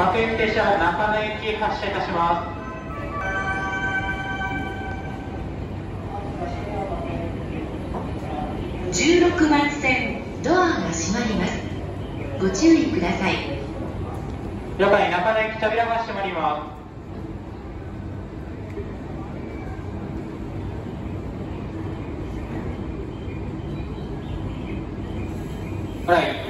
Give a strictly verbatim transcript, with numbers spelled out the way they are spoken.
各駅停車中野駅へ発車いたします。 じゅうろくばん線ドアが閉まります。ご注意ください。 了解、中野駅扉が閉まります。はい。